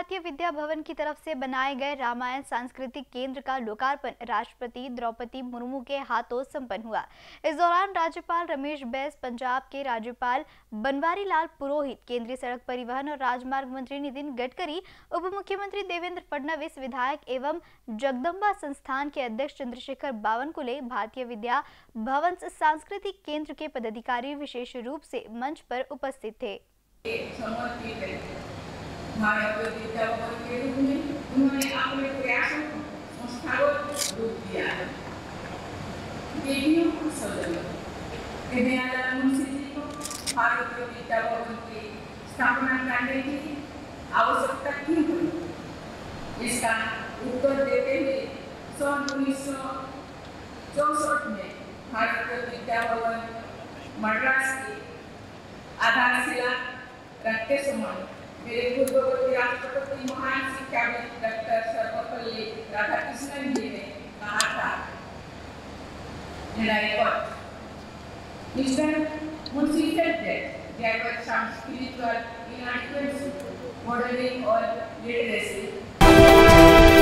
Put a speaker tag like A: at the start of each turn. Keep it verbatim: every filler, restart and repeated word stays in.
A: भारतीय विद्या भवन की तरफ से बनाए गए रामायण सांस्कृतिक केंद्र का लोकार्पण राष्ट्रपति द्रौपदी मुर्मू के हाथों संपन्न हुआ। इस दौरान राज्यपाल रमेश बैस, पंजाब के राज्यपाल बनवारी लाल पुरोहित, केंद्रीय सड़क परिवहन और राजमार्ग मंत्री नितिन गडकरी, उप मुख्यमंत्री देवेंद्र फडणवीस, विधायक एवं जगदम्बा संस्थान के अध्यक्ष चंद्रशेखर बावनकुले, भारतीय विद्या भवन सांस्कृतिक केंद्र के पदाधिकारी विशेष रूप से मंच पर उपस्थित थे।
B: भारतीय विद्या भवन के रूप में उन्होंने अपने प्रयासों को संस्थागत रूप दिया है। देवियों को सौजन्य दयानंद मुंशी जी को भारतीय विद्या भवन की स्थापना करने की आवश्यकता क्यों पड़ी, इसका उत्तर देते हुए सन उन्नीस सौ चौसठ में भारतीय विद्या भवन मद्रास की आधारशिला रखते समय मेरे पूर्ववर्ती राष्ट्रपति महान शिक्षाविद डॉक्टर सर्वपल्ली राधाकृष्णन जी ने कहा था, Mister Munshi said that there was some spiritual inadequacy bordering on literacy.